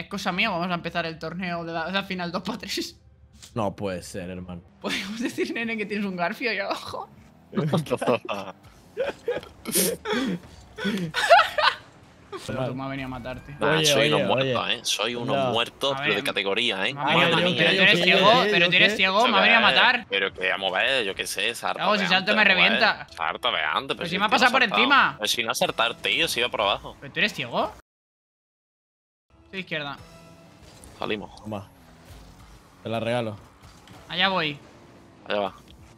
¿Es cosa mía o vamos a empezar el torneo de la final 2 para 3? No puede ser, hermano. ¿Podemos decir, nene, que tienes un Garfio ahí abajo? Pero tú me has venido a matarte. Nah, Oye, soy oye, unos oye. muertos, Soy unos No. muertos, A pero de ver, categoría, Me ha Madre venido a mía. matar. Pero tú eres ciego, pero tú eres ciego, me ha venido a matar. Pero que vamos a ver, yo qué sé, salta. Claro, si salto me revienta. Salta de antes, Pero si si me ha es que pasado no por ha saltado. encima. Pero si no acertar, tío, si iba por abajo. ¿Pero tú eres ciego? Soy izquierda. Salimos. Toma. Te la regalo. Allá voy. Allá va.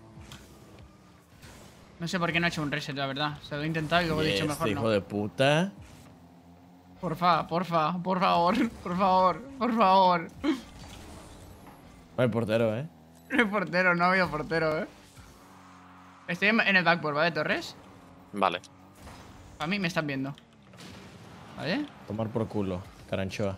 No sé por qué no he hecho un reset, la verdad. Se lo he intentado y luego he dicho mejor hijo no. de puta. Porfa, porfa, por favor, por favor, por favor. No hay portero, ¿eh? No hay portero, no ha habido portero, Estoy en el backboard, ¿vale, Torres? Vale. A mí me están viendo. ¿Vale? Tomar por culo, caranchoa.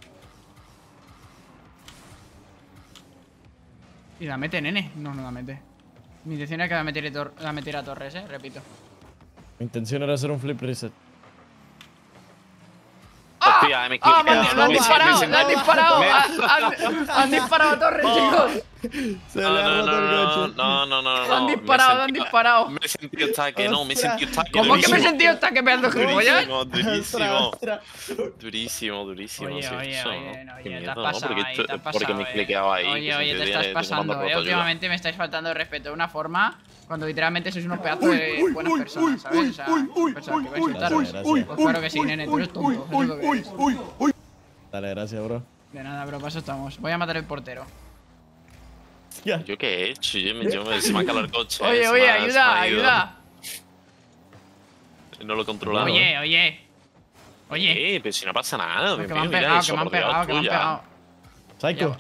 Y la mete, nene. No, no la mete. Mi intención era que la metiera a Torres, repito. Mi intención era hacer un flip reset. Hostia, me ¡Ah! equivoqué. ¡Me han disparado! Me- ¡Me han disparado! ¡Han disparado a Torres, chicos! Se le ha roto el coche. No. ¡Me han disparado! ¡Me han disparado! Me he sentido ataque, no, me he sentido ataque. ¿Cómo que me he durísimo. sentido esta que pedazo de gilipollas? Durísimo. Ostras. Durísimo. Oye, sí, oye, eso, oye, ¿no? oye, Qué te miedo, has ¿no? pasado Porque ahí, tú- te has porque pasado, me he cliqueado ahí. Oye, que oye, se te te estás te pasando, mando autoayuda. Últimamente me estáis faltando de respeto de una forma cuando literalmente sois unos pedazos de buenas personas, ¿sabes? O sea, personas que vais a insultaros. Gracias. Pues claro que sí, nene, tú eres tonto, eso es lo que eres. Dale, gracias, bro. De nada, bro, para eso estamos. Voy a matar al portero. Hostia. ¿Yo qué he hecho? Se me ha calado el coche. Oye, se oye, me ha ayuda, ido. ayuda. No lo he controlado. Oye, oye. Oye. Pero si no pasa nada. Que tío, me han mira pegado, eso, que me han por Dios, pegado, que me han tuya. pegado. Psycho.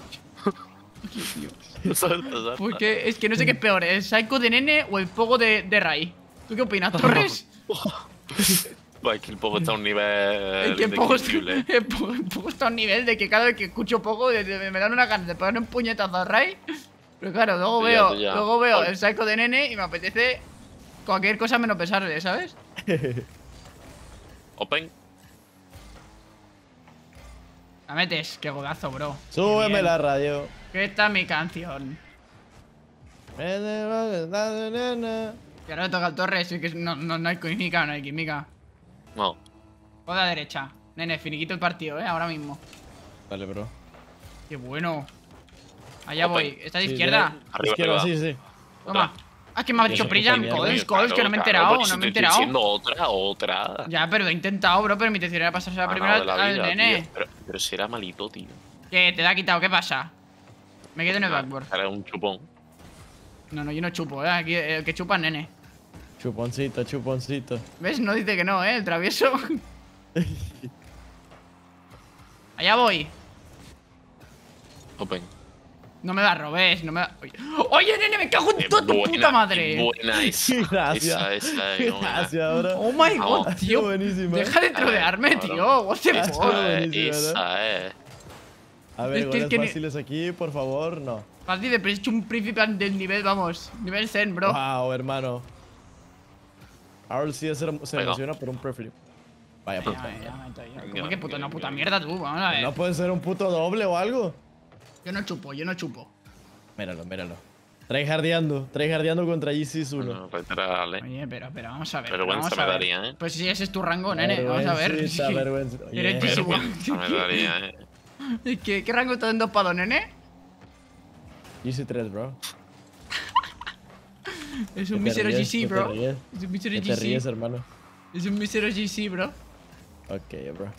Salta. Porque es que no sé qué es peor, ¿el Psycho de nene o el Pogo de Rai? ¿Tú qué opinas, Torres? Pues que el Pogo está a un nivel Es que el Pogo indescriptible. está a un nivel de que cada vez que escucho Pogo me dan una ganas de ponerle un puñetazo a Rai. Pero claro, luego Tú ya. veo Oye. el Psycho de nene y me apetece cualquier cosa menos pesarle, ¿sabes? Open. La metes, qué godazo, bro. Súbeme Bien. la radio. Que esta es mi canción. Y ahora me toca al Torres, y que no hay química, no hay química. No. O de la derecha. Nene, finiquito el partido, ahora mismo. Dale, bro. Qué bueno. Allá Open. voy. ¿Está de Sí, izquierda? Arriba, Izquierda, arriba. sí. Toma. Ah, que me ha dicho Eso, Prilla. puta mierda. Coles, que no me he enterado, pues no si me he te estoy enterado. diciendo otra. Ya, pero he intentado, bro, pero mi intención era pasarse la primera de la al vida, nene. tío. Pero si era malito, tío. ¿Qué? ¿Te la ha quitado? ¿Qué pasa? Me quedo en el backboard. Era un chupón. No, yo no chupo, Aquí el que chupa es nene. Chuponcito, chuponcito. ¿Ves? No dice que no, el travieso. Allá voy. Open. No me la robes, no me la... Oye, nene, me cago en Qué toda tu buena, puta madre. qué buena esa. Gracias. Esa, qué buena. Gracias, bro. Oh my god, Vamos. tío. Buenísimo. Deja de trolearme, cabrón. tío. What the Esa fuck. buenísima, Esa es. A ver, Es que- goles que ni- fáciles aquí, por favor, no. Fácil de hecho un príncipe del nivel, vamos. Nivel Zen, bro. Wow, hermano. Ahora sí se Venga. emociona por un preflip. Vaya puta. ¿Cómo que puta, una puta mierda tú? Vamos a ver. ¿No puede ser un puto doble o algo? Yo no chupo, yo no chupo. Míralo, míralo. Tryhardeando contra GC's 1. Bueno, literal, Oye, pero vamos a ver. Vergüenza vamos a me ver. daría, ¿eh? Pues sí, ese es tu rango, nene. Vamos a ver. Vergüencita, vergüenza. Eres Yeah. GC1. Vergüenza me daría, ¿Qué rango estás en dopado, nene? GC3, bro. Es ¿Qué un te mísero ríes? GC, ¿Qué bro. te ríes? Es un mísero ¿Qué te ríes, GC. hermano? Es un mísero GC, bro. Ok, bro.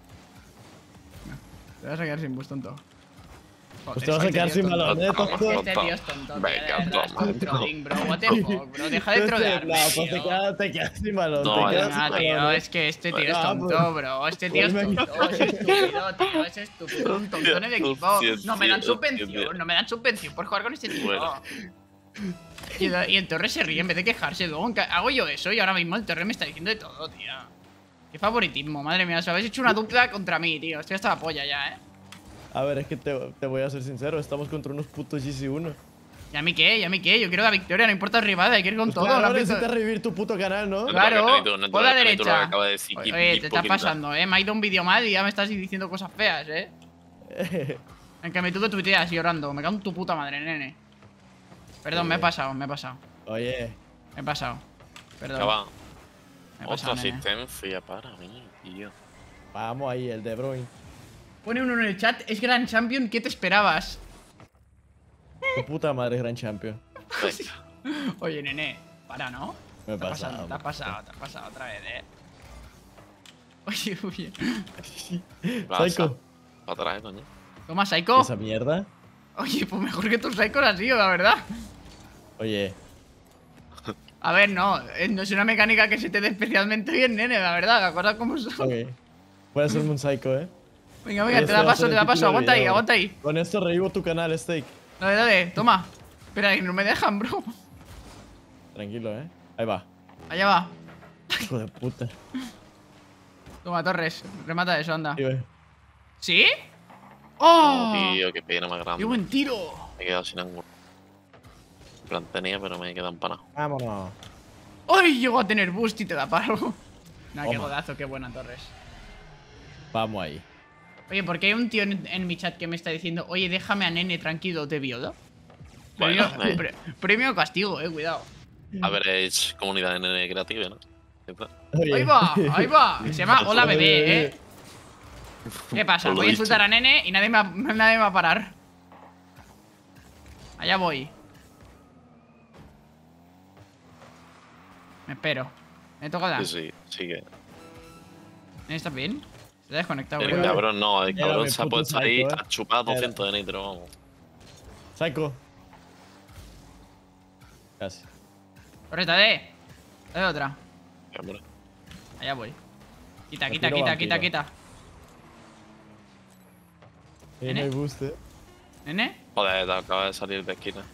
Te vas a quedar sin bus, tonto. Pues te vas a quedar sin balón, tonto. Este tío es tonto. Venga, Tío, de verdad, toma. es un trolling, bro. What the fuck, bro. Deja de No, trolearme, pues tío. te quedas sin balón. No, te vaya, quedas Venga, sin tío, balón. es que este tío es Ah, tonto, pues- bro. Este tío es pues me- tonto, es estúpido, tío. Es estúpido. Un tonto en el equipo. Dios, No me dan Dios, subvención, Dios. no me dan subvención por jugar con este tío. Bueno. Y el Torres se ríe en vez de quejarse. Luego hago yo eso y ahora mismo el Torres me está diciendo de todo, tío. Qué favoritismo, madre mía. Os habéis hecho una dupla contra mí, tío. Estoy hasta la polla ya, A ver, es que te voy a ser sincero. Estamos contra unos putos GC1. ¿Y a mí qué? ¿Y a mí qué? Yo quiero la victoria, no importa el rival, hay que ir con todo. Claro, ¿no has ahora visto? necesitas revivir tu puto canal, ¿no? Claro, por la Tú lo derecha. acabas de decir, Oye, te estás pasando, me ha ido un vídeo mal y ya me estás diciendo cosas feas, En que me tuve tuiteas llorando, me cago en tu puta madre, nene. Perdón, me he pasado. Oye. Me he pasado. Perdón. Acaba. Me he Otra pasado, nene. asistencia para mí, tío. Vamos ahí, el De Bruyne. Pone uno en el chat, es Gran Champion, ¿qué te esperabas? Tu puta madre, gran champion. Venga. Oye, nene, para, ¿no? Me he Te has pasado. te has pasado otra vez, Oye. Psycho. Para atrás, coño. Toma, Psycho. ¿Esa mierda? Oye, pues mejor que tus Psychos has sido, la verdad. Oye. A ver, no es una mecánica que se te dé especialmente bien, nene, la verdad, ¿te acuerdas cómo son? Ok. Voy a hacerme un psycho, Venga, Este te la va a ser el paso, título del aguanta ahí, video. aguanta ahí. Con esto revivo tu canal, Steak. Dale, toma. Espera, que no me dejan, bro. Tranquilo, Ahí va. Allá va. Hijo de puta. Toma, Torres, remata eso, anda. Tío, ¿Sí? ¡Oh! Tío, qué pena más grande. ¡Qué buen tiro! Me he quedado sin ángulo. En plan tenía, pero me he quedado empanado. Vámonos. ¡Ay! Llegó a tener boost y te da paro. Nah, qué Toma. godazo, qué buena, Torres. Vamos ahí. Oye, ¿por qué hay un tío en mi chat que me está diciendo, oye, déjame a nene tranquilo, te viola? Bueno, Premio o castigo, cuidado. Average comunidad de nene creativa, ¿no? Oye. Ahí va. Se llama Hola Bebé, ¿Qué pasa? Por lo Voy a dicho. insultar a nene y nadie me va a parar. Allá voy. Me espero. Me toca dar. Sí, sigue. ¿Estás bien? ¿Se ha desconectado? El creo? cabrón no, el Ya, cabrón mi se ha puto puesto ahí psycho, a chupar 200 de nitro, vamos. Psycho. Casi. Correcta, dale otra. Qué hombre. Allá voy. Quita, Vampiro, vampiro. quita. No ¿Nene? hay boost, ¿Nene? Joder, te acaba de salir de esquina.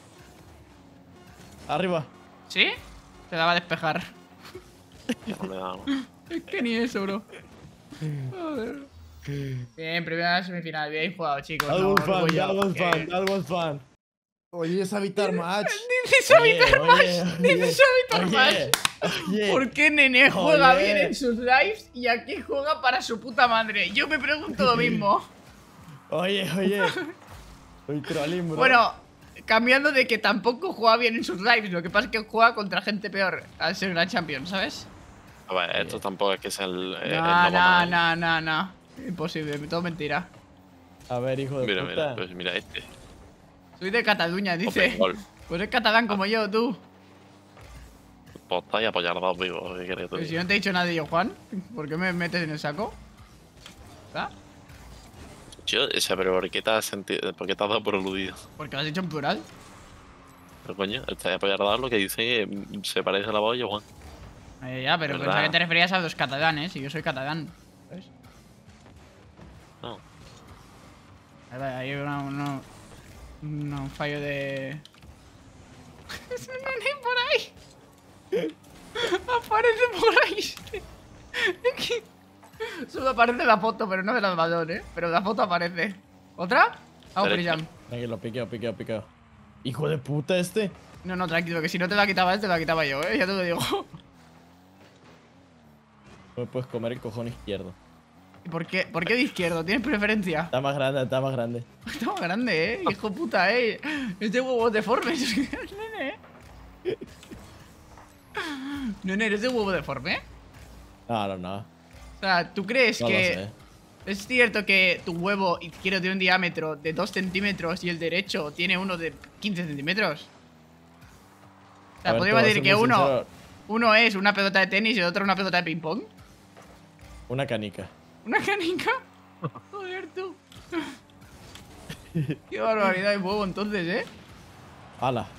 Arriba. ¿Sí? Te la va a despejar. No me da, ¿no? Es que ni eso, bro. Joder. Bien, primera semifinal. Bien jugado, chicos. That No, was fun, orgullo. that was Bien. fun, that was fun. Oye, es habitar match. Dices habitar más. Dices habitar más. Oye. ¿Por qué Nene juega Oye. bien en sus lives y aquí juega para su puta madre? Yo me pregunto lo mismo. Oye. Soy trolling, bro. Bueno, cambiando de que tampoco juega bien en sus lives, lo que pasa es que juega contra gente peor al ser Gran Champion, ¿sabes? A ver, esto tampoco es que sea el Nova Man. No. Imposible, todo mentira. A ver, hijo de Mira, puta. pues mira este. Soy de Cataluña, dice. Open goal. Pues es catalán como yo, tú. Posta y apoyar a dos vivos, ¿qué quieres tú? Pero si no te he dicho nada de yo, Juan, ¿por qué me metes en el saco? ¿Ah? Yo, o sea, pero ¿por qué te has sentido, por qué te has dado por aludido? Porque lo has dicho en plural. Pero coño, está de apoyar a dos lo que dice se parece a la voz de Juan. Ya, pero ¿Verdad? pensaba que te referías a los catalanes y yo soy catalán. ¿Sabes? No. Ahí va, hay un fallo de... ¡Es un nene por ahí! ¡Aparece por ahí! Es que... Solo aparece la foto, pero no del balón, Pero la foto aparece. ¿Otra? Vamos, free jump. Tranquilo, piqueo. Hijo de puta este. No, tranquilo, que si no te la quitaba él, te la quitaba yo, ya te lo digo. No me puedes comer el cojón izquierdo. ¿Y por qué de izquierdo? ¿Tienes preferencia? Está más grande. Está más grande, hijo puta, Es de huevos deformes. Nene, Nene, ¿eres de huevo deforme? No. O sea, ¿tú crees No lo que sé. es cierto que tu huevo izquierdo tiene un diámetro de 2 centímetros y el derecho tiene uno de 15 centímetros? O sea, A ver, podríamos te voy a decir ser que muy sincero, uno es una pelota de tenis y el otro una pelota de ping pong. Una canica. ¿Una canica? Joder, tú. Qué barbaridad de huevo entonces, Ala.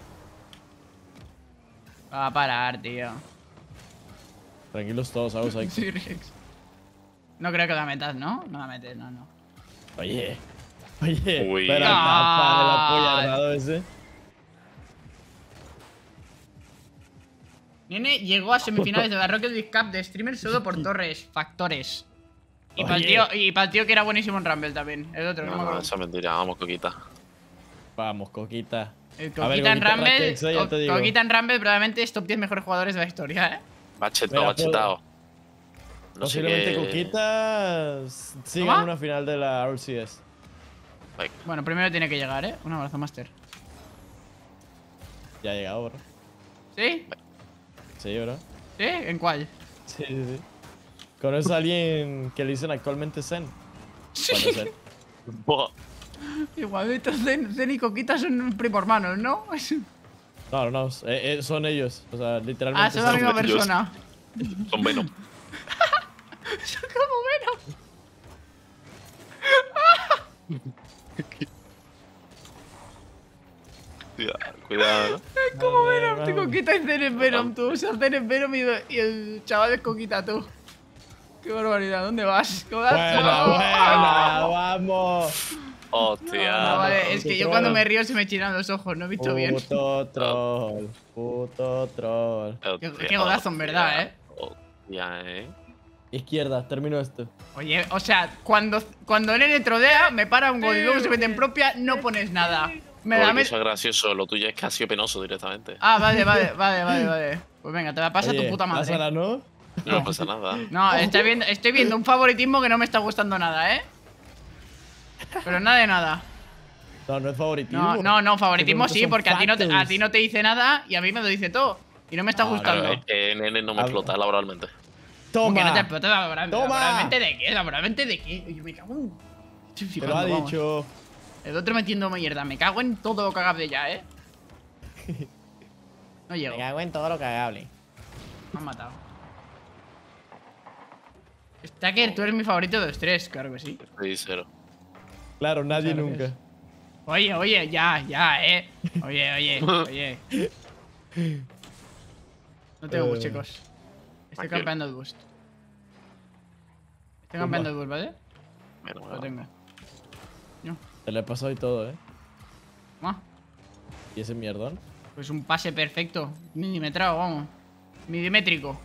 Va a parar, tío. Tranquilos todos, hago psycho. Sí, Rex. No creo que la metas, ¿no? No la metes, no. Oye. Uy. Espera, No. tapa el apoyarrado ese. Nene llegó a semifinales de la Rocket League Cup de streamer solo por Torres Factores. Y para Oye. el tío que era buenísimo en Rumble también. El otro, no me No, acuerdo. esa es mentira, vamos, Coquita. Vamos, Coquita. A ver, Coquita en Coquita Rumble. Rakex, ya te digo. Coquita en Rumble probablemente es top 10 mejores jugadores de la historia, ¿eh? Bachetado, Mira, bachetado. No sé Posiblemente qué. Coquita siga ¿Toma? en una final de la RCS. Venga. Bueno, primero tiene que llegar, ¿eh? Un abrazo, Master. Ya ha llegado, bro. ¿Sí? Sí, bro. ¿Sí? ¿En cuál? Sí, sí, sí. ¿Conoces a alguien que le dicen actualmente Zen? ¿Cuál es Zen? Buah. Igualmente Zen y Coquita son primo hermanos, ¿no? No, no, no. Son ellos. O sea, literalmente. Ah, son la misma ellos. persona. Son Venom. Son como Venom. Cuidado, ¿no? Como Venom, vale. tú Coquita y Zen es Venom, tú. O sea, Zen es Venom y el chaval es Coquita, tú. Qué barbaridad, ¿dónde vas? ¿Cómo vas? Buena, ¡Oh! buena, vamos. Hostia. No, vale, es que yo cuando troll. me río se me chinan los ojos, no he visto bien. Puto troll. Puto troll. Qué golazo, en verdad, ¿eh? Hostia, Izquierda, termino esto. Oye, o sea, cuando Nene trodea, me para un gol y luego se mete en propia, no pones nada. Me da Porque eso es gracioso, lo tuyo es que ha sido penoso directamente. Ah, vale. Pues venga, te la pasa Oye, tu puta madre. pásala, ¿no? No pasa nada. No, estoy viendo un favoritismo que no me está gustando nada, ¿eh? Pero nada de nada. No, no es favoritismo. No, favoritismo Simplemente sí, son porque a ti factos. no te dice nada y a mí me lo dice todo. Y no me está Ah, gustando. Claro, es que Nene no me explota laboralmente. ¿Cómo que no te Toma. explota laboralmente? Toma. ¿Laboralmente de qué? ¿Laboralmente de qué? Yo me cago en... Estoy Te lo ha flipando, vamos. dicho. El otro metiendo mierda. Me cago en todo lo cagable ya, ¿eh? No llego. Me cago en todo lo cagable. Me han matado. Stacker, tú eres mi favorito de los tres, claro que sí. Estoy cero. Claro, nadie Muchas nunca. gracias. Oye, ya, Oye. No tengo boost, chicos. Estoy Tranquilo. campeando el boost. Estoy campeando el boost, ¿vale? Menos Lo mal. tengo. No, Te lo he pasado y todo, toma. ¿Y ese mierdón? Pues un pase perfecto. Milimetrado, vamos. Milimétrico.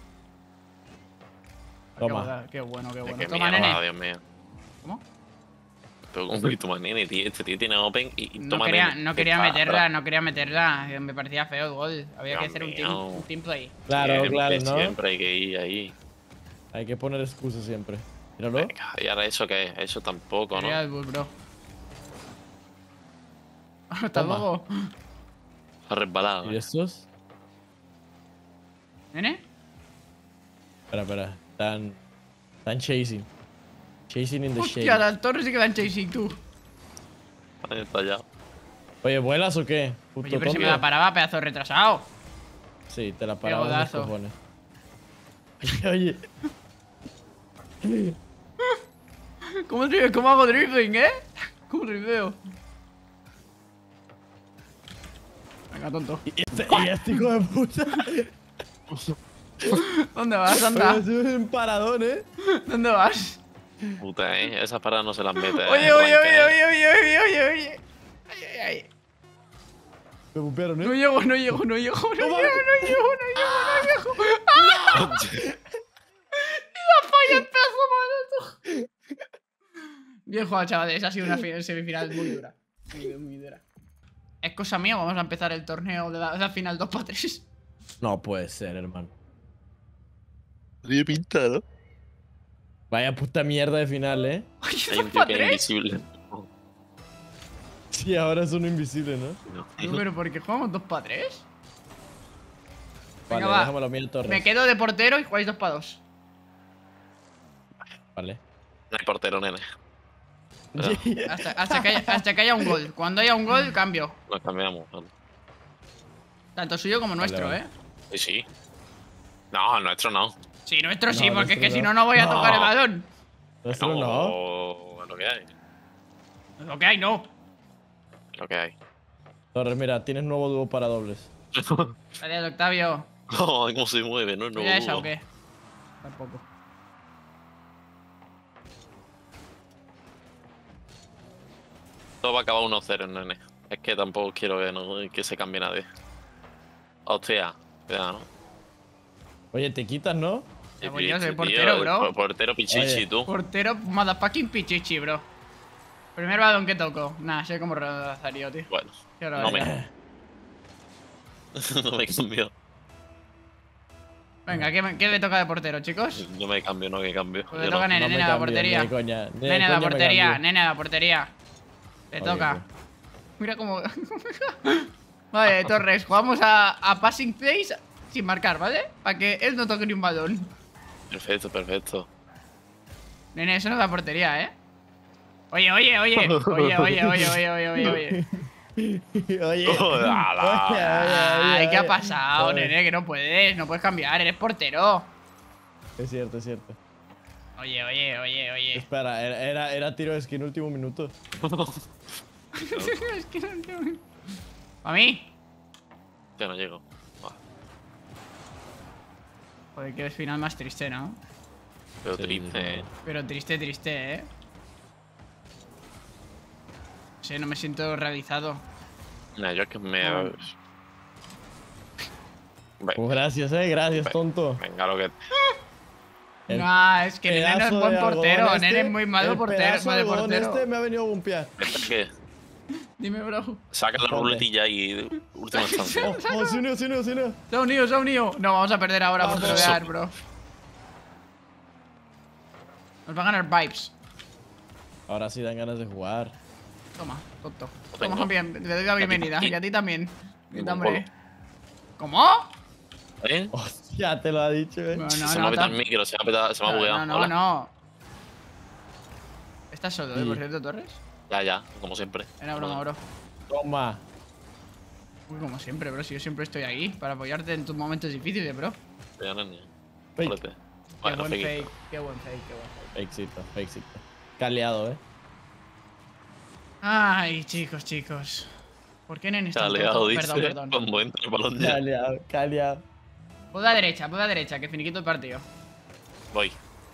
Toma. Qué bueno. Es que Toma, mierda, nene. Dios mío. ¿Cómo? Pero como que toma Nene, tío. Este tío tiene Open y No toma quería, Nene. no ¿Qué quería pasa? meterla. Me parecía feo el gol. Había que Dios hacer un mío. team play. Claro, claro, ¿no? Siempre hay que ir ahí. Hay que poner excusas siempre. Míralo. Venga, y ahora eso qué es, eso tampoco, ¿no? Quería el bus, bro. Hasta Toma. luego. Ha resbalado. ¿Y estos? ¿Nene? Espera. Están chasing. Chasing in the Hostia, shade. las torres sí que dan chasing, tú. Ahí está ya. Oye, ¿vuelas o qué? Puto Oye, pero si me tonto. la paraba, pedazo de retrasado. Sí, te la paraba en los golazo. cojones. Oye. ¿Cómo hago drifting, eh? ¿Cómo drifeo? Venga, tonto. Y este hijo de puta. ¿Dónde vas, anda? Oye, es un paradón, ¿Dónde vas? Puta, esas paradas no se las mete. Oye. Ay. Me bupearon, No llego. ¡Ah! ¡La falla el pedazo malo, tú! Bien jugado, chavales. Ha sido una semifinal muy dura. Muy dura. Es cosa mía, vamos a empezar el torneo de la final 2 para 3. No puede ser, hermano. Tiene pinta, ¿no? Vaya puta mierda de final, Hay 2 un tío para que es 3. invisible. Sí, ahora es uno invisible, ¿no? No. Pero ¿por qué jugamos 2 para 3? Vale, Venga, va. déjamelo a mí en torres. Me quedo de portero y jugáis 2 para 2. Vale. No hay portero, nene. Hasta que haya un gol. Cuando haya un gol, cambio. Nos cambiamos. Vale. Tanto suyo como nuestro, vale. ¿eh? Sí, sí. No, nuestro no. Sí, nuestro sí, No, porque es que nuestro si no. no, no voy a No. tocar el balón. Nuestro no. Es lo que hay. Lo que hay, no. Es lo que hay. Torres, mira, tienes nuevo dúo para dobles. Gracias, Octavio. Oh, cómo se mueve, ¿no? ¿Tú ya esa o qué? Tampoco. Todo va a acabar 1-0, nene. Es que tampoco quiero que se cambie nadie. Hostia, cuidado, ¿no? Oye, te quitas, ¿no? Ya voy yo, soy Tío, portero, bro. Portero pichichi, Oye. tú. Portero, motherfucking pichichi, bro. Primer balón que toco. Nah, sé cómo rezaría, tío. Bueno, Qué no barbaridad. me. No me cambio. Venga, ¿qué le toca de portero, chicos? No me cambio, no me cambio. Pues le Yo toca a no. Nene, No me Nene a la cambio, portería. ni de coña. Ni de Nene a la coña me portería, cambio. Nene a la portería. Le Ok, toca. ok. Mira cómo. Vale, Torres, jugamos a passing plays sin marcar, ¿vale? Para que él no toque ni un balón. Perfecto, perfecto. Nene, eso no es la portería, ¿eh? Oye. Oye. Ay, ¿qué ha pasado, Oye. nene? Que no puedes cambiar, eres portero. Es cierto, es cierto. Oye. Espera, era tiro de esquina último minuto. Es que no entiendo. ¿A mí? Ya no llego. Ah, Joder, que es final más triste, ¿no? pero Sí, triste, Pero triste, ¿eh? No sé, no me siento realizado. Nah, yo es que me. Ah. Pues gracias, tonto. Venga, lo que. El Nah, es que Nene no es pedazo buen de portero. algodón Nene es muy malo el portero. pedazo de Mal algodón portero. me ha venido a bumpear. ¿Qué? Dime, bro. Saca la Ponte. ruletilla y última instancia. Se unió. Se ha unido. No, vamos a perder ahora por Vamos. trolear, bro. Nos va a ganar Vibes. Ahora sí dan ganas de jugar. Toma, tonto. Lo Toma, tengo. bien, le doy la bienvenida. aquí. Y a ti también. Ningún Hombre. polo. ¿Cómo? ¿Eh? Hostia, te lo ha dicho, No, Se me ha petado el micro, se me ha bugueado. Hola. no. ¿Estás solo, Sí. por cierto, Torres? Ya, como siempre. Era broma, bro. Toma. Uy, como siempre, bro. Si yo siempre estoy ahí para apoyarte en tus momentos difíciles, bro. Ya, nene. Fake. Jólete. Qué Bueno, buen fake. fake, qué buen fake. Fakecito. Caleado, Ay, chicos. ¿Por qué Nene está Chaleado, dice. Perdón. Cuando entra el balón ya. Caleado. Puedo a derecha, que finiquito el partido. Voy.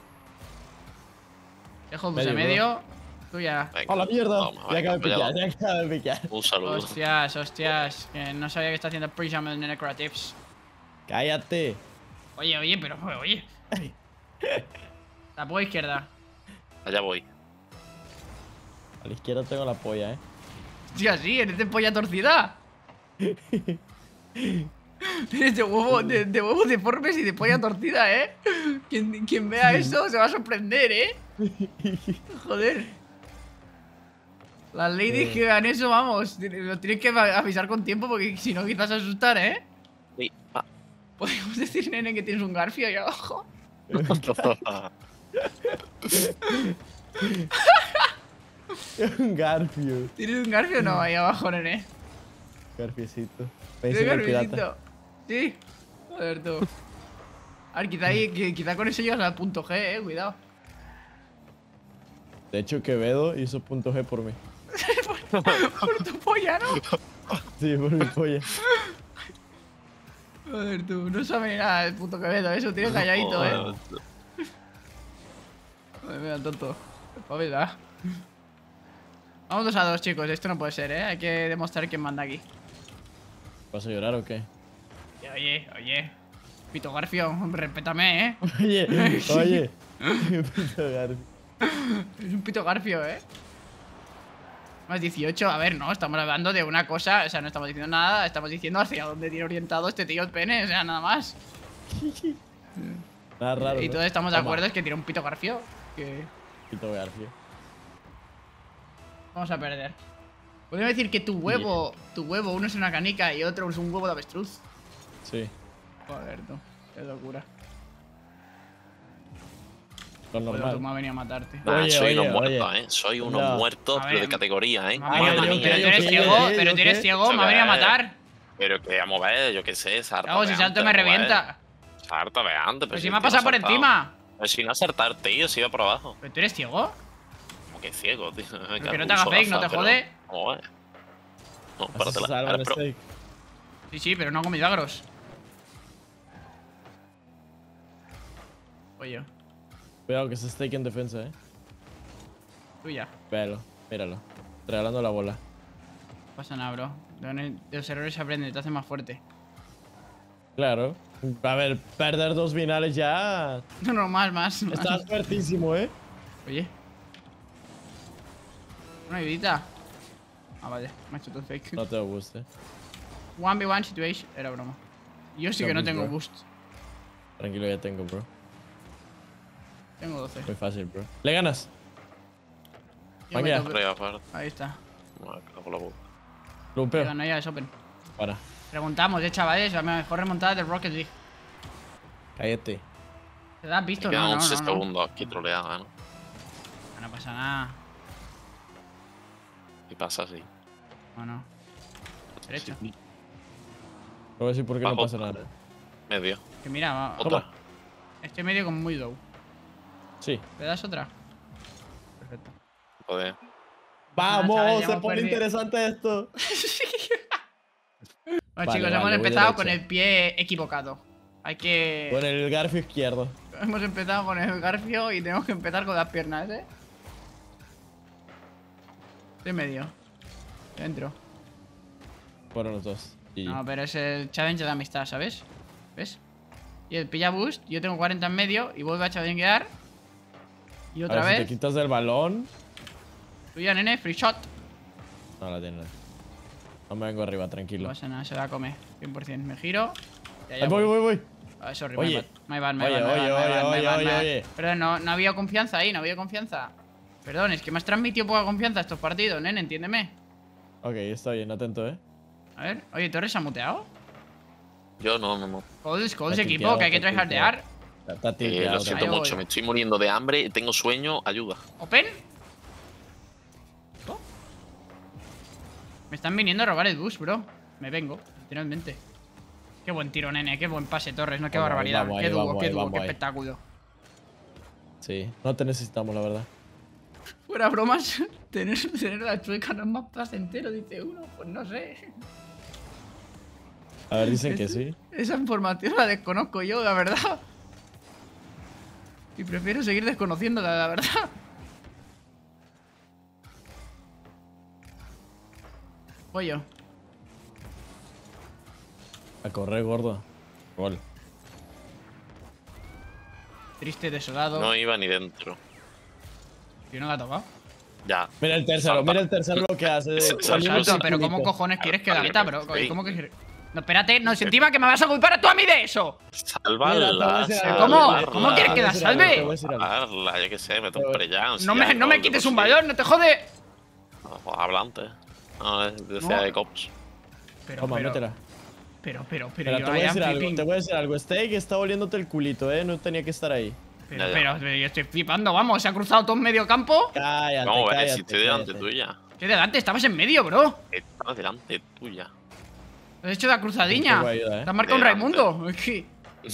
Dejo el Medio, medio. Tú ya. Venga. ¡A la mierda! Toma, Ya acaba de venga, picar, ya. ya acaba de picar. Un saludo. Hostias. Que no sabía que está haciendo pre-jam el Nene Creatives. Cállate. Oye. La puedo izquierda. Allá voy. A la izquierda tengo la polla, Hostia, sí, eres de polla torcida. Eres de huevos deformes y de polla torcida, ¿eh? Quien vea eso se va a sorprender, ¿eh? Joder. Las ladies que vean eso, vamos, lo tienes que avisar con tiempo porque si no quizás asustar, ¿eh? Sí. Ah. Podemos decir, Nene, que tienes un garfio ahí abajo. Un garfio. ¿Tienes un garfio o no ahí abajo, Nene? Garfiecito. ¿Tienes Pensé en el pirata. garfiecito? Sí. Joder, tú. A ver, quizá con eso llegas al punto G, cuidado. De hecho, Quevedo hizo punto G por mí. Por tu polla, ¿no? Sí, por mi polla. Joder, tú, no sabe nada el puto Quevedo, eso tiene calladito, Joder. Joder, mira, tonto. Espabila. Vamos 2-2, chicos, esto no puede ser, Hay que demostrar quién manda aquí. ¿Vas a llorar o qué? Oye. Pito Garfio, respétame, Oye. Puto garfio. Es un pito Garfio, Más 18, a ver, no, estamos hablando de una cosa, o sea, no estamos diciendo nada, estamos diciendo hacia dónde tiene orientado este tío el pene, o sea, nada más. Nada raro. Y ¿no? todos estamos de Toma, acuerdo, es que tiene un pito Garfio. Que Puto garfio. vamos a perder. Podemos decir que tu huevo, uno es una canica y otro es un huevo de avestruz. Sí, Joder, tú, qué locura. lo Joder, tú normal. me ha venido a matarte. Nah, Oye, soy unos oye, muertos, oye. Soy unos No. muertos, A pero ver, de categoría, Madre Madre mía, mía, pero tú eres ¿qué? ciego, ¿Yo pero tú qué? eres ciego, me ha venido a matar. Pero que vamos a ver, yo qué sé, sarta. Hago si salto me revienta. Sarta de antes, Pero si me ha pasado por encima. Pero si no acertar, tío, si iba por abajo. ¿Pero tú eres ciego? Como que ciego, tío. que no te haga fake, no te jode. Vamos a ver. No, Así espérate, se salva el pero- steak. Sí, pero no hago milagros. Oye, Cuidado que ese steak en defensa, tuya. Véalo, míralo. Regalando la bola. No pasa nada, bro. De los errores se aprende, te hace más fuerte. Claro. A ver, perder 2 finales ya. No, más. Estás fuertísimo, Oye. Una ayudita. Ah, vale. Me ha hecho todo fake. No te guste. 1v1 situation. Era broma. Yo sí No que no boost, tengo bro. boost. Tranquilo, ya tengo, bro. Tengo 12. Muy fácil, bro. ¿Le ganas? Yo me Vaya. tope. Arriba, aparte. Ahí está. Me cago en la boca. Lo Ya upeo. ganó ya, es open. Para. Preguntamos, chavales, la mejor remontada del Rocket League. Cállate. ¿Te la has visto? Me quedan No, no, 11 no, no. segundos aquí troleada, ¿no? No pasa nada. Y pasa así. No, no. Derecho. Te voy a decir por qué no Bajo. pasa nada. Medio. Que mira, Otra. estoy medio como muy low. Sí. ¿Le das otra? Perfecto. Joder. ¡Vamos! chavales, ya se hemos pone perdido. interesante esto. Bueno, Vale, chicos, vale, hemos voy empezado derecha. con el pie equivocado. Hay que... Con el garfio izquierdo. Hemos empezado con el garfio y tenemos que empezar con las piernas, ¿eh? Estoy medio. Dentro. Fueron los dos. Y No, pero es el challenge de amistad, ¿sabes? ¿Ves? Y el pilla boost, yo tengo 40 en medio y vuelve a challengear. Y a otra ver, si te vez. quitas del balón. Tuya, nene, free shot. No la tienes. No me vengo arriba, No tranquilo. pasa nada, se va a comer. 100%. Me giro. Ya, Ahí voy. Ah, sorry, Oye. my bad. Oye. Perdón, no había confianza ahí, no había confianza. Perdón, es que me has transmitido poca confianza estos partidos, nene, entiéndeme. Ok, está bien, atento, A ver, oye, ¿Torres se ha muteado? Yo no. Calls Está equipo, tilteado, que hay que está tryhardear. Está tilteado. Lo siento Ahí voy. mucho, me estoy muriendo de hambre, tengo sueño, ayuda. ¿Open? ¿Oh? Me están viniendo a robar el bus, bro. Me vengo, literalmente. Qué buen tiro, nene, qué buen pase, Torres, no, qué Vamos ahí, barbaridad. vamos Qué ahí, dúo, vamos qué ahí, dúo, vamos qué ahí. espectáculo. Sí, no te necesitamos, la verdad. Fuera bromas, tener la chueca no es más placentero, dice uno. Pues no sé. A ver, dicen que sí. Esa información la desconozco yo, la verdad. Y prefiero seguir desconociéndola, la verdad. Pollo. A correr, gordo. Gol. Triste, desolado. No iba ni dentro. Yo no la he tocado. Ya. Mira el tercero, Salta. mira el tercero lo que hace. Salta, Saliendo Salto, pero circulito. ¿cómo cojones quieres que la meta, bro? Sí. ¿Cómo que quieres? No, espérate, no, si encima que me vas a culpar tú a mí de eso. Salvarla, ¿Cómo quieres que la salve? Te voy a decir algo. Salvarla, yo qué sé, me tomé ya. No me quites un balón, no te jode. Hablante. No, decía No. de cops. Pero, Toma, métela. pero, Mira, yo te voy a I am decir algo, flipping. te voy a decir algo. Steak está oliéndote el culito, no tenía que estar ahí. Pero yo estoy flipando, vamos, se ha cruzado todo en medio campo. Cállate, Vamos a ver cállate. si estoy delante cállate. tuya. Estoy delante, estabas en medio, bro. Estaba delante tuya. Has hecho la cruzadiña. Un poco de ayuda, Te has marcado un Delante. Raimundo. Es que...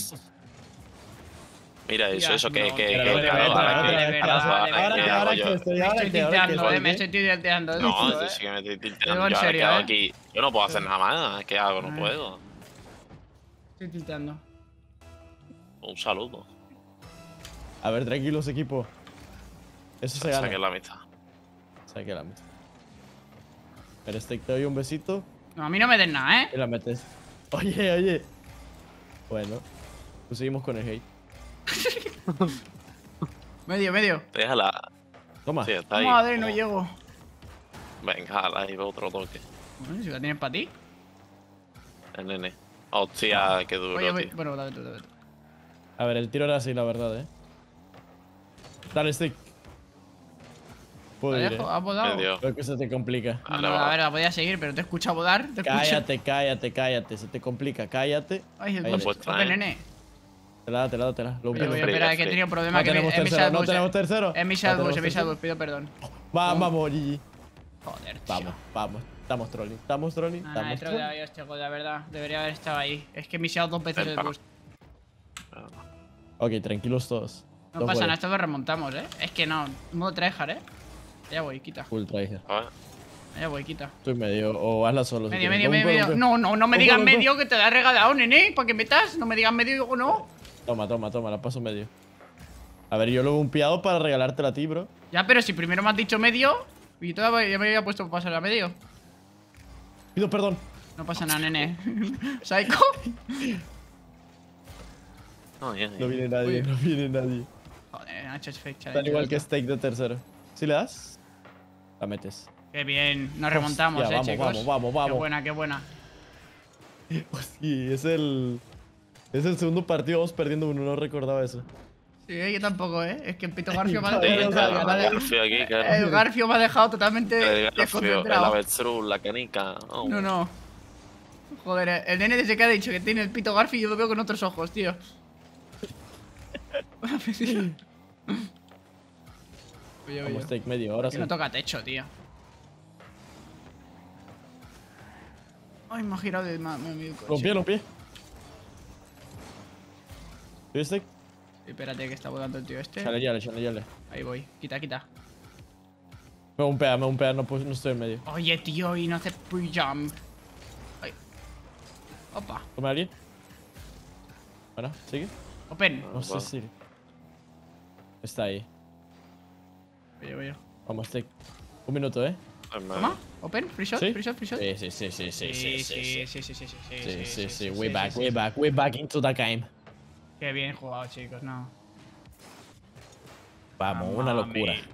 Mira, Ya, eso que. no, Pero, de verdad, ahora me que estoy, ahora estoy que, ahora que. tilteando, me estoy tilteando. No, esto, yo sí que me estoy Digo tilteando. en Yo ahora serio, que hago ¿eh? aquí. Yo no puedo hacer nada más. ¿Qué hago? No Ay. puedo. Estoy tilteando. Un saludo. A ver, tranquilos, equipo. Eso se Saqué gana. la mitad. Saqué la mitad. Pero Steak, te doy un besito No, a mí no me des nada, ¿eh? y la metes. Oye. Bueno, pues seguimos con el hate. Medio. Déjala. Toma. Sí, está ahí. Madre, no llego. Venga, ahí va otro toque. Bueno, si la tienes para ti. El nene. Hostia, qué duro, Oye, tío. bueno, dale tú. A ver, el tiro era así, la verdad, Dale, Steak. Puedo ¿La ir, dejo? ¿Has volado? Medio. Creo que se te complica. No, Vale, no, va. a ver, la podía seguir, pero te he escuchado volar. Te escucho. Cállate. Se te complica, cállate. Ay, el Ahí bus. puedes Open, traer. nene. Te la da. Lo Oye, upeo. voy a Free, esperar, que he free. tenido problemas. No Que tenemos es mi tercero, no Shadowbus, tenemos tercero. Es mi No Shadowbus, tenemos es mi tercero. Shadowbus, pido perdón. Vamos, GG. Joder, tío. Vamos. Estamos trolling. Nah, he troleado yo este gol, la verdad. Debería haber estado ahí. Es que he miseado 2 veces el Ven, boost. Ok, tranquilos todos. No pasa nada, esto lo remontamos, Es que no. Modo tryhard, Ya voy, quita. Full tryhard. A ver. Ya voy, quita. Estoy medio. O hazla solo. si Medio. quieres. Go. No me Go, digas go, go. medio que te la he regalado, nene. ¿Para que metas? No me digas medio y luego no. Toma, la paso medio. A ver, yo lo he bumpeado para regalártela a ti, bro. Ya, pero si primero me has dicho medio. Y todavía ya me había puesto para pasar a medio. Pido perdón. No pasa nada, nene. Psycho. No, ya, No viene nadie, Oye. Joder, Nacho es fake challenge. Tan igual que Steak de tercero. Si le das, la metes. Qué bien. Nos remontamos, Hostia, chicos. vamos. Qué buena, qué buena. Sí, es el segundo partido, vamos perdiendo uno, no recordaba eso. Sí, yo tampoco, ¿eh? Es que el Pito Garfio me ha Sí, dejado. claro, Garfio aquí, claro. El Garfio me ha dejado totalmente El Garfio, el desconcentrado. avestruz, la canica. Oh. No, no. Joder, el nene desde que ha dicho que tiene el Pito Garfio yo lo veo con otros ojos, tío. Oye, Como oye. steak medio, ahora Que sí. no toca techo, tío. Ay, me ha girado de mi coche. Lo pie. ¿Viste? Espérate que está volando el tío este. Chale. Ahí voy. Quita, quita. Me un pea, no estoy en medio. Oye, tío, y no hace pre-jump. Ay. Opa. ¿Toma alguien? Bueno, sigue. Open. No sé si. Está ahí. Oye. Vamos, steak. Un minuto, ¿eh? ¿Toma? Open. Free shot, ¿Sí? free shot. Sí. Sí. We're back into the game. Qué bien jugado, chicos, no. Vamos, Mamma una locura. mía.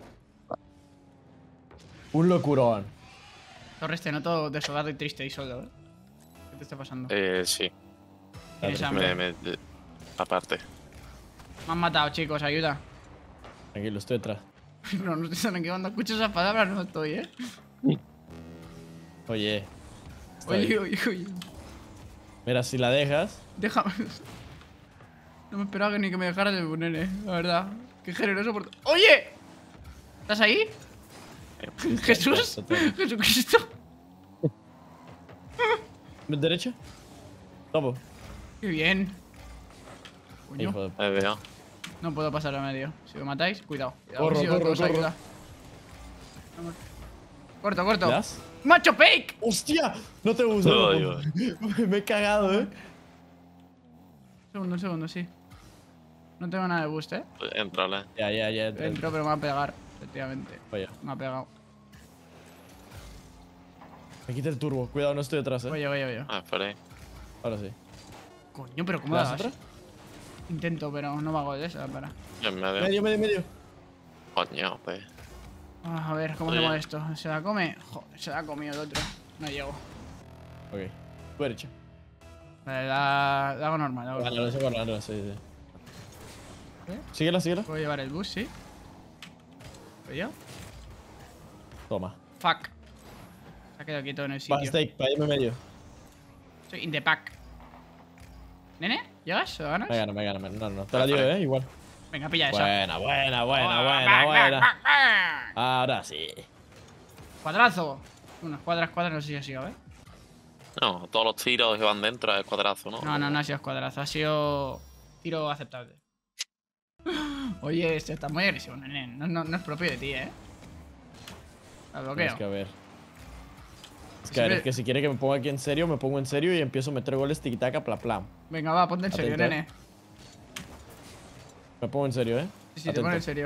Un locurón. Torres, te noto desolado y triste y solo, ¿eh? ¿Qué te está pasando? Sí. Tienes hambre. Aparte. Me han matado, chicos, ayuda. Tranquilo, estoy detrás. No estoy tranquilo. Cuando escucho esas palabras no estoy, ¿eh? Oye. Está ahí. Oye. Mira, si la dejas. Déjame. No me esperaba que ni que me dejaras de nene, la verdad. Qué generoso por... ¡Oye! ¿Estás ahí? ¿Jesús? ¿Jesucristo? ¿Derecha? Topo. ¡Qué bien! Coño, Hijo de... Ahí veo. no puedo pasar a medio. Si me matáis, cuidado. Corro, si corro, os corro. ayuda. Vamos. Corto. ¿Le das? ¡Macho fake! ¡Hostia! No te gusta. No, no. Me he cagado, ¿eh? Un segundo, sí. No tengo nada de boost, ¿eh? Entrale. Ya. Entro, pero me va a pegar. Efectivamente. Oye, Me ha pegado. me quita el turbo. Cuidado, no estoy detrás, ¿eh? Oye. Ah, espera ahí. Ahora sí. Coño, pero ¿cómo ¿Le la das das? otra? Intento, pero no me hago de esa, para. En medio. Medio. Coño, pues. A ver, ¿cómo Oye. hacemos esto? ¿Se la come? Joder, se la ha comido el otro. No llego. Ok. Tu derecha. Vale, la hago normal. La hago Vale, normal. lo sé correr, sí. ¿Eh? Síguela. Puedo llevar el bus, sí. ¿Voy yo? Toma. Fuck. Se ha quedado quieto en el Va, sitio. steak, para irme medio. Soy in the pack. ¿Nene? ¿Llegas? ¿Lo ganas? Me gana. No. Te la digo, igual. Venga, pilla esa. Buena. Ahora sí. Cuadrazo. Unas cuadras, no sé si ha sido, a ver. No, todos los tiros que van dentro es cuadrazo, ¿no? No ha sido cuadrazo. Ha sido tiro aceptable. Oye, este está muy agresivo, nene. No es propio de ti, ¿eh? La bloqueo. Es que a ver. Siempre- Es que si quiere que me ponga aquí en serio, me pongo en serio y empiezo a meter goles tiki-taka, plam. Venga, va, ponte en serio, Atento, nene. Me pongo en serio, ¿eh? Sí, te Atento. pones en serio.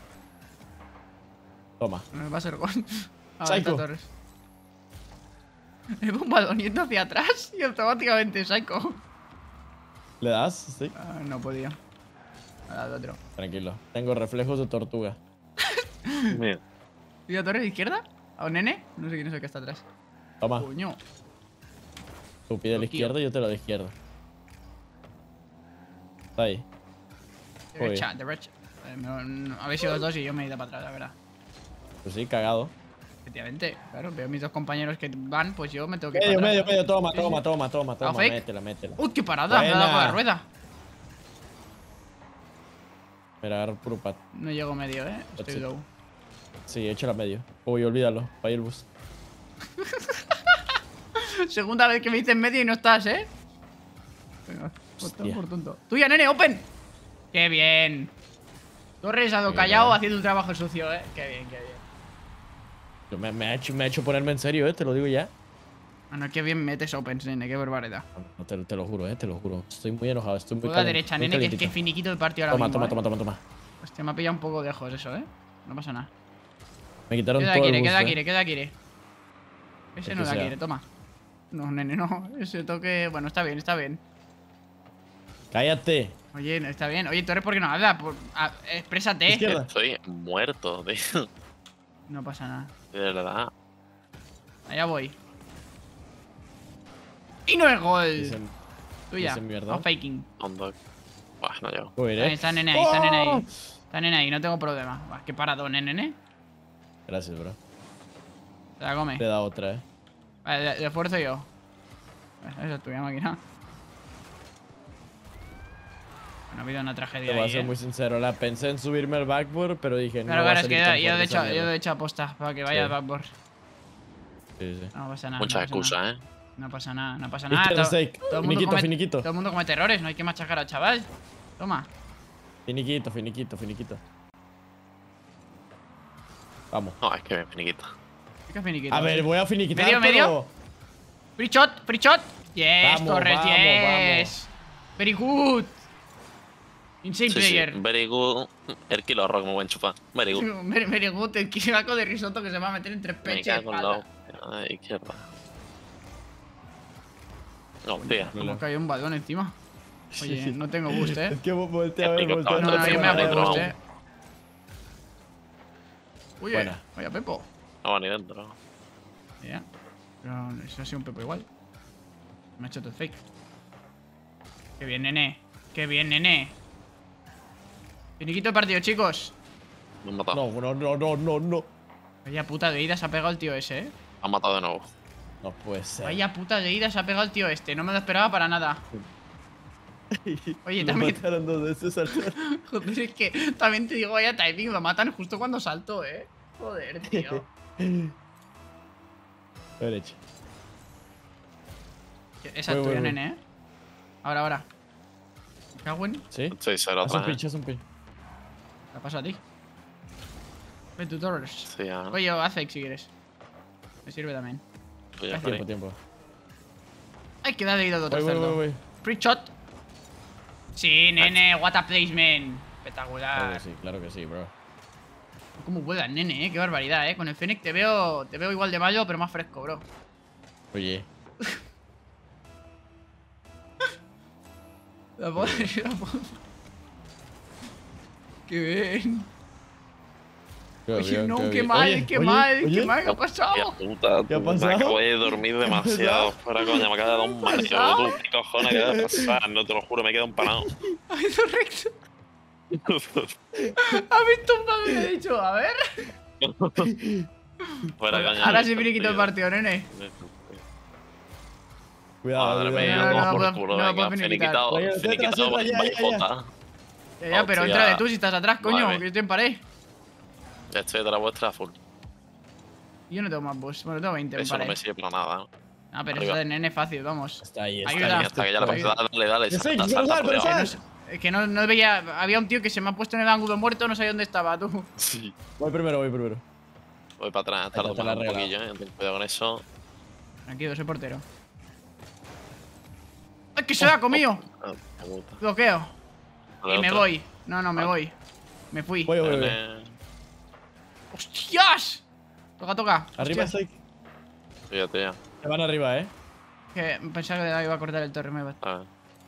Toma. No va a ser gol. Psycho. Torres. He bombado yendo hacia atrás y automáticamente Psycho. ¿Le das? Sí. No podía. Ha dado otro. Tranquilo. Tengo reflejos de tortuga. Bien. ¿Y la torre de izquierda? ¿A un nene? No sé quién es el que está atrás. Toma. Coño. Tu pie de la Loquillo. izquierda y yo te lo de izquierda. Está ahí. Derecha. Habéis sido los dos y yo me he ido para atrás, la verdad. Pues sí, cagado. Efectivamente. Claro, veo a mis dos compañeros que van, pues yo me tengo que ir para Medio. atrás. Toma. ¿Ah, fake? Métela. ¡Uy, qué parada! Me ha dado con la Buena. rueda. Mira, agarra puro pat. No llego medio, Estoy Sí. low. Sí, échala medio. Uy, olvídalo. Va a ir el bus. Segunda vez que me dicen medio y no estás, ¿eh? Venga, Hostia. por tonto. ¡Tuya, nene! ¡Open! ¡Qué bien! Torres ha callado haciendo un trabajo sucio, ¿eh? ¡Qué bien! Me ha hecho ponerme en serio, te lo digo ya. Bueno, qué bien metes opens, nene, qué barbaridad. No, te lo juro, te lo juro. Estoy muy enojado, estoy muy Juega a la derecha, muy nene, que calientito. finiquito el partido ahora mismo. Toma. Hostia, me ha pillado un poco lejos eso, ¿eh? No pasa nada. Me quitaron Queda todo el quiere, bus, queda quiere. Ese El no que da sea. quiere, toma. No, nene, no. Ese toque... Bueno, está bien. Cállate. Oye, está bien. Oye, Torres, ¿por qué no hablas? Exprésate. Izquierda. Estoy muerto, tío. No pasa nada. De verdad. Allá voy. Y no es gol. Dicen- Tuya. dicen mierda. No faking. Hondo. Buah, no llego. Uy, Ahí está nene ahí, está nene ahí. ¡Oh! Está nene ahí, no tengo problema. Buah, qué paradón, nene. Gracias, bro. Se la come. Te da otra, Vale, le esfuerzo yo. Esa es tuya máquina. No ha habido una Te tragedia voy a ahí, ser muy sincero. La pensé en subirme al backboard, pero dije, Claro, no va a claro, es salir que tan yo fuerte he esa hecho, mierda. aposta para que vaya Sí. al backboard. Sí, sí. No pasa nada. Muchas no pasa nada. excusas, No pasa nada, no pasa Izquierda, nada. Steak. Finiquito. Todo el mundo comete errores, no hay que machacar al chaval. Toma. Finiquito. Vamos. No, es que me finiquita. ¿Qué finiquito? A ver, voy a finiquitar, Medio, medio. Free shot, free shot. Yes, Vamos, Torres, vamos, yes. Very good. Insane Sí, sí. player. Very good. El kilo rock, muy buen chupa. Very good. Very good, el kiraco de risotto que se va a meter entre Me pecho y cago en la espalda. hostia, izquierda. No, tía. Como que hay un balón encima. Oye, no tengo boost, Es que voltea a ver, Épico, voltea a ver. No, no, yo me hago dentro, boost, vamos. Oye, Buena. vaya Pepo. No va ni dentro. Ya. Pero eso ha sido un Pepo igual. Me ha hecho todo fake. Qué bien, nene. Qué bien, nene. Finiquito el partido, chicos. Me han matado. No. Vaya puta de ida se ha pegado el tío ese, Me han matado de nuevo. No puede ser. Vaya puta de ida se ha pegado el tío este. No me lo esperaba para nada. Oye, Lo también. mataron 2 veces al Joder, es que también te digo, vaya timing. Lo matan justo cuando salto, Joder, tío. Derecha. Esa es Voy, tuya, voy. nene, Ahora. Me cago en. ¿Sí? Estoy cero Haz un atrás. pinch, haz un pinch. La paso a ti. Ven tu Torres. Sí, ya. Oye, haz fake si quieres. Me sirve también. Voy a Gracias. por ahí. Tiempo. Ay, que da de ido de otro Voy. cerdo. Free shot. Sí, nene, what a placement. Espectacular. Claro que sí, bro. Cómo vuela el nene, qué barbaridad, Con el Fennec te veo igual de malo, pero más fresco, bro. Oye. La puedo. Qué bien. Oye, no, qué mal, qué mal, ¿qué ha pasado? Hostia puta, ¿Qué ha tú, pasado? Me acabo de dormir demasiado. Fuera coña, me acaba de dar un mareo. Tú, ¿qué cojones acaba de pasar? No te lo juro, me quedo empanado. Ha ido recto. ¿Has visto un bug que he dicho? A ver. Fuera coña. Ahora sí finiquito el partido, nene. Cuidado, Madre cuidado. mía, no, no, no, por culo, no, venga, puedo finiquitar. finiquitado, Vaya, baijota. Ya, pero Hostia. entra de tú si estás atrás, coño, Vale. que yo te emparé. Ya estoy de la vuestra full. Yo no tengo más boost. Bueno, tengo 20, me Eso no paré. me sirve para nada. Ah, pero Arriba. eso de nene es fácil, vamos. Está ahí, Ayuda. está ahí. Hasta que ya la Ayuda. pasada, dale, Sí, salta, sí, salta, pero salta, sal. Es que no veía. Había un tío que se me ha puesto en el ángulo muerto, no sabía dónde estaba, tú. Sí. Voy primero. Voy para atrás, tardo te la he un regalado. poquillo, ten cuidado con eso. Tranquilo, soy portero. ¡Ay, que se la ha comido! Ah, me gusta. Bloqueo. Dale Y me otro. voy. No, me voy. Me fui. Voy. Dale. ¡Hostias! Toca. Arriba, Hostia. Steak. Fíjate ya. Te van arriba, Que pensaba que iba a cortar el torre, me va. A ver.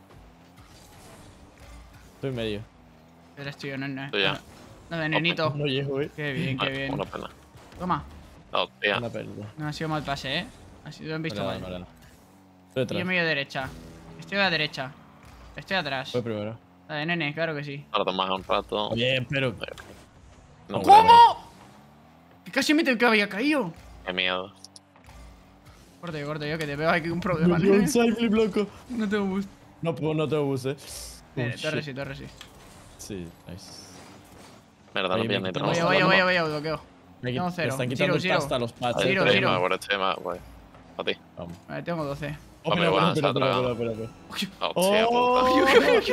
Estoy en medio. Eres tío, no. Estoy ya. No, de nenito. No llego, Qué bien, qué Vale, bien. Una pena. Toma. Hostia. Una pérdida. No ha sido mal pase, Ha sido bien visto mal. Estoy Yo detrás. medio derecha. Estoy a la derecha. Estoy atrás. Voy primero. La de nene, claro que sí. Ahora más un rato. Oye, pero. No, ¿Cómo? Que casi me que había caído. Qué miedo. Corte yo, que te veo aquí un problema, Me dio un nene. side flip loco. No tengo boost. No tengo boost, Torre shit. sí. Sí, nice. Verdad, Ahí no me viene quito ni más. trabajo. Voy, bloqueo. Me Tengo cero. están quitando Zero. pasta a los pads. Zero, Estoy zero. más, bueno, estoy más, guay. A ti. Vamos. Vale, tengo 12. Pues me vas a espera. tragar. Espera. Hostia, Oh.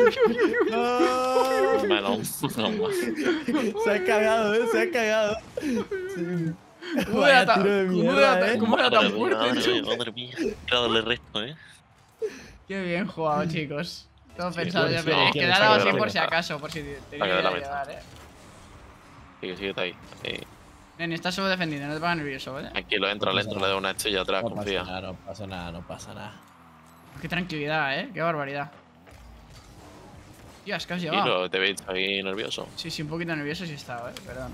puta. Menos. No más. Se ha cagado, se ha cagado. Sí. ¿Cómo Vaya era tiro de mierda, ¿Cómo era tan fuerte? Madre mía. Quiero darle resto, Qué bien jugado, chicos. Todo pensado bueno, ya, sí, pero es sí, que sí, le ha dado sí, así sí, por sí. si acaso, por si te Saca de la quería mesa. llevar, Sigue ahí. Nene, estás solo defendiendo, no te pongas nervioso, ¿vale? Tranquilo, entra, le doy una estrella atrás, No pasa confía. nada, no pasa nada. Qué tranquilidad, Qué barbaridad. Tío, es que has llegado. Tranquilo, te veis ahí nervioso. Sí, un poquito nervioso sí he estado, perdón.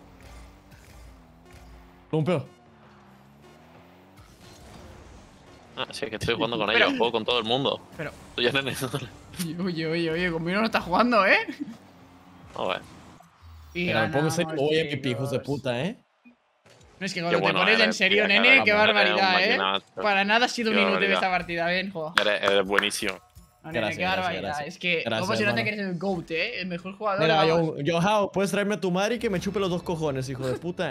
Lumpeo. Ah, sí, es que estoy jugando con Pero- ellos, juego con todo el mundo. Pero, Tú ya, nene. oye, conmigo no está jugando, ¿eh? A ver. Y Mira, me pongo en serio, ganamos, voy a mi hijos de chicos. puta, ¿eh? No, es que Qué cuando te bueno pones en eres, serio, tío, nene, qué eres un barbaridad, ¿eh? maquinazo. Para nada ha sido un Qué minuto de barbaridad. esta partida, bien, jo. Eres buenísimo. No, nene, Gracias, qué gracias, barbaridad. gracias. Es que, Gracias, ¿cómo se nota hermano. que eres el GOAT, eh? El mejor jugador. Mira, vamos. Johao, puedes traerme a tu madre y que me chupe los 2 cojones, hijo de puta.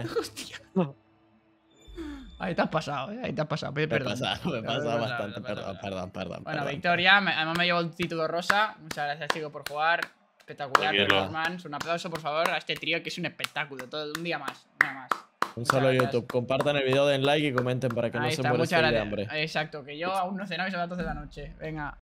Ahí te has pasado, Ahí te has pasado. Pide Me he perdón. pasado, me he Te pasado has bastante. te has pasado. Perdón. Bueno, perdón. victoria. Además me llevo el título rosa. Muchas gracias, chicos, por jugar. Espectacular Tranquilo. performance. Un aplauso, por favor, a este trío que es un espectáculo. Todo un día más. Un día más. Un Muchas solo gracias. YouTube. Compartan el video, den like y comenten para que no Ahí se está, muera muchas de gracias. hambre. Exacto, que yo aún no he cenado y son las 12 de la noche. Venga.